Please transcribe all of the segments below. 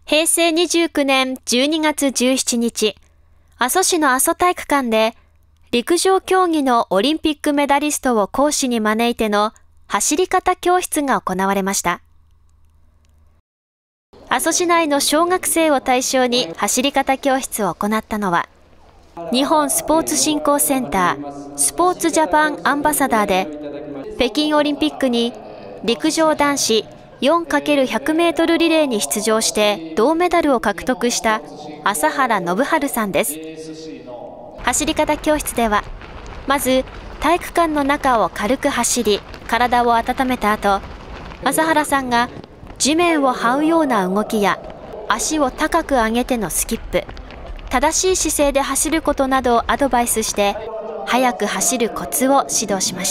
平成29年12月17日、阿蘇市の阿蘇体育館で、陸上競技のオリンピックメダリストを講師に招いての走り方教室が行われました。阿蘇市内の小学生を対象に走り方教室を行ったのは、日本スポーツ振興センター、スポーツジャパンアンバサダーで、北京オリンピックに陸上男子4×100 メートルリレーに出場して銅メダルを獲得した朝原信治さんです。走り方教室では、まず体育館の中を軽く走り、体を温めた後、朝原さんが地面を這うような動きや、足を高く上げてのスキップ、正しい姿勢で走ることなどをアドバイスして、速く走るコツを指導しました。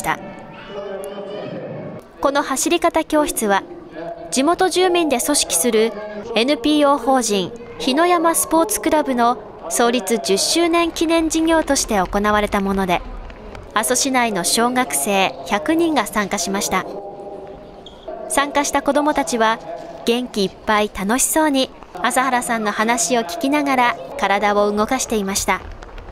この走り方教室は、地元住民で組織する NPO 法人日野山スポーツクラブの創立10周年記念事業として行われたもので、阿蘇市内の小学生100人が参加しました。参加した子どもたちは元気いっぱい楽しそうに朝原さんの話を聞きながら体を動かしていました。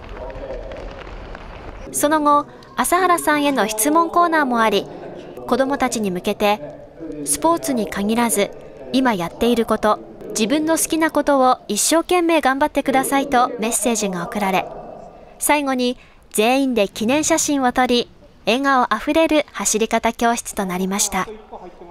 その後、朝原さんへの質問コーナーもあり、子どもたちに向けてスポーツに限らず今やっていること、自分の好きなことを一生懸命頑張ってくださいとメッセージが送られ、最後に全員で記念写真を撮り、笑顔あふれる走り方教室となりました。